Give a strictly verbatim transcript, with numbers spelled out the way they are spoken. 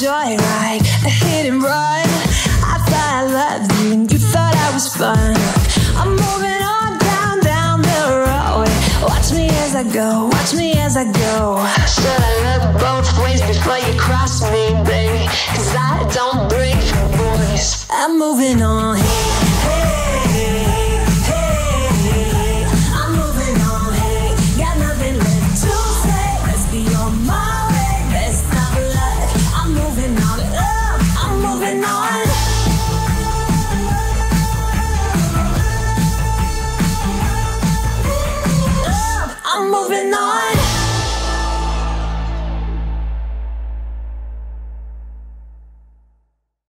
joyride, a hit and run. I thought I loved you and you thought I was fun. I'm moving on down, down the road. Watch me as I go, watch me as I go. Should I look both ways before you cross me, baby? Cause I don't break your voice. I'm moving on. Hey, hey, hey. I'm moving on. Hey, got nothing left to say. Let's be on my way. Best of luck. I'm moving on. Oh, I'm moving on. Oh, I'm moving on.